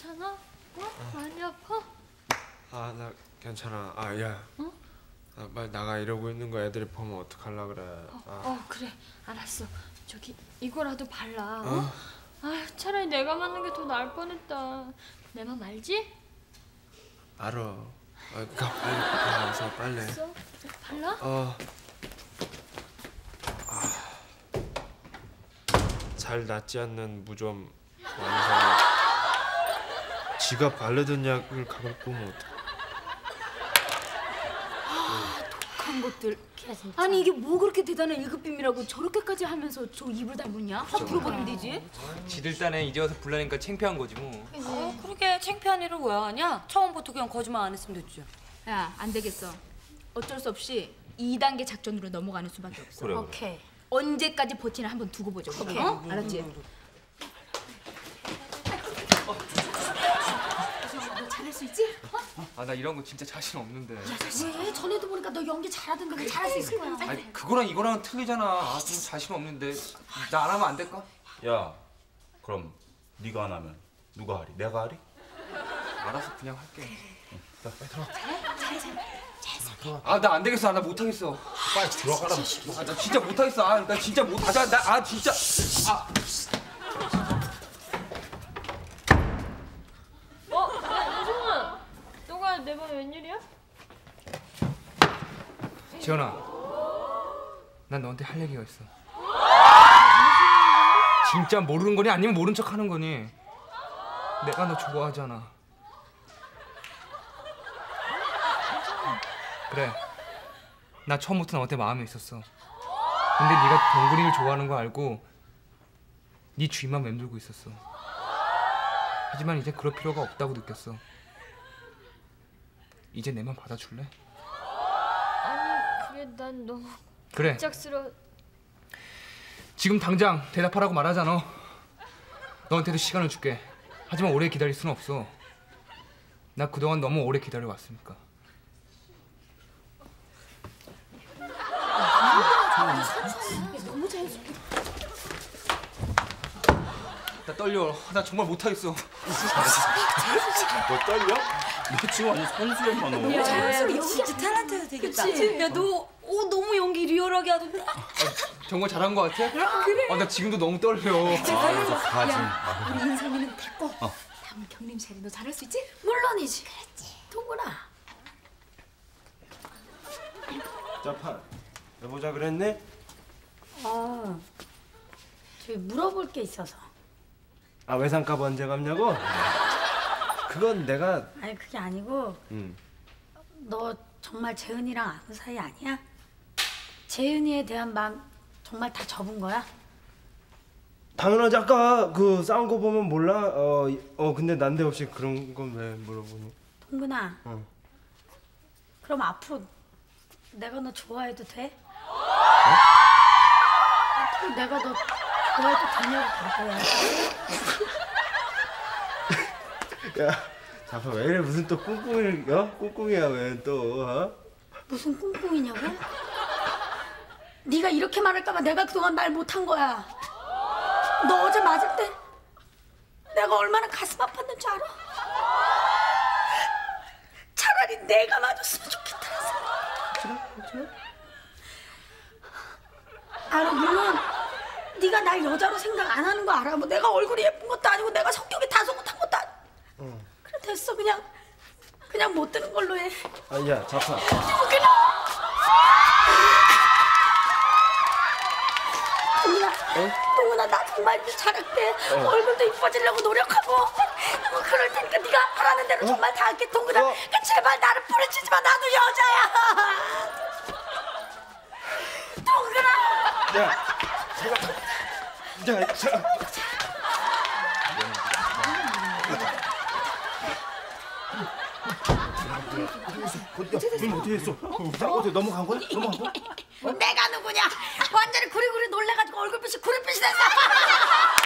괜찮아? 많이 아파? 아, 나 괜찮아. 아, 야. 어? 아, 빨리 나가. 이러고 있는 거 애들이 보면 어떡하려 그래. 그래. 알았어. 저기 이거라도 발라. 어? 아, 차라리 내가 맞는 게 더 나을 뻔했다. 내 맘 알지? 알아. 가 빨리 가서 빨리. 알았어. 발라? 잘 낫지 않는 무좀 완성. 지가 바르던 약을 가걸 보면 어떡해. 독한 것들. 아니 이게 뭐 그렇게 대단한 1급 비밀하고 저렇게까지 하면서 저 입을 다물냐? 확 불어버리면 되지. 지들 딴에 이제 와서 불나니까 창피한 거지 뭐. 그러게 창피한 일을 왜 하냐? 처음부터 그냥 거짓말 안 했으면 됐지. 야, 안 되겠어. 어쩔 수 없이 2단계 작전으로 넘어가는 수밖에 없어. 그래. 오케이. 언제까지 버티나 한번 두고 보자. 오케이. 어? 알았지? 너 잘할 수 있지? 아, 나 이런 거 진짜 자신 없는데. 왜? 전에도 보니까 너 연기 잘하던데 왜 잘할 수 있을 거야. 아니, 그거랑 이거랑은 틀리잖아. 아, 좀 자신 없는데. 나 안 하면 안 될까? 야, 그럼 네가 안 하면 누가 하리? 내가 하리? 알아서 그냥 할게. 자, 빨리 들어와. 아, 나 안 되겠어. 나 못 하겠어. 빨리 들어가라. 아, 나 진짜 못 하겠어. 아, 나 진짜 못 하자. 나 진짜. 아. 야, 유승아. 너가 내 맘 웬일이야? 지연아, 난 너한테 할 얘기가 있어. 진짜 모르는 거니 아니면 모른 척 하는 거니? 내가 너 좋아하잖아. 그래, 나 처음부터 너한테 마음이 있었어. 근데 네가 동근이를 좋아하는 거 알고 네 주위만 맴돌고 있었어. 하지만 이제 그럴 필요가 없다고 느꼈어. 이제 내 맘 받아줄래? 아니, 그래. 난 너무 그래, 갑작스러워. 지금 당장 대답하라고 말하잖아. 너한테도 시간을 줄게. 하지만 오래 기다릴 수는 없어. 나 그동안 너무 오래 기다려왔으니까. 너무 자연스럽게. 나 떨려. 나 정말 못하겠어. 너 떨려? 너 지금 완전 선수였만 너. 자연스럽게 진짜 탤런트도 되겠다. 야, 너 너무 연기 리얼하게 하던데. 정말 잘한 거 같아? 그래. 나 지금도 너무 떨려. 가지. 우리 인성이는 됐고 다음 경림살이 너 잘할 수 있지? 물론이지. 그렇지. 동근아. 자, 판. 해보자 그랬네? 저기 물어볼 게 있어서. 아, 외상값 언제 갚냐고? 그건 내가. 아니 그게 아니고 응. 너 정말 재은이랑 아는 사이 아니야? 재은이에 대한 마음 정말 다 접은 거야? 당연하지. 아까 그 싸운 거 보면 몰라? 근데 난데없이 그런 건 왜 물어보니? 동근아. 응. 그럼 앞으로 내가 너 좋아해도 돼? 앞으로 내가 너 좋아해도 되냐고 바보야. 야, 잠깐 왜 이래? 무슨 또 꿍꿍이야 왜 또? 무슨 꿍꿍이냐고? 네가 이렇게 말할까봐 내가 그동안 말 못한 거야. 너 어제 맞을 때 내가 얼마나 가슴 아팠는 줄 알아? 차라리 내가 맞았으면 좋겠다는 생각. 그래? 알아, 물론 네가 날 여자로 생각 안 하는 거 알아. 뭐 내가 얼굴이 예쁜 것도 아니고 내가 성격이 다소 못한 것도 아니고. 그래 됐어. 그냥 못 드는 걸로 해. 아, 야, 자파. 동훈아, 나 정말 네 잘할게. 얼굴도 이뻐지려고 노력하고. 뭐 그럴 테니까 네가 하라는 대로 정말 다 할게. 동훈아, 그러니까 제발 나를 부르치지 마. 나도 여자야. 동훈아. 야, 잠깐. 님 어떻게 했어? 어떻게 넘어간 거야? 넘어간 거야? 내가 누구냐? 완전히 구리구리 놀래가지고 얼굴빛이 구릿빛이 됐어.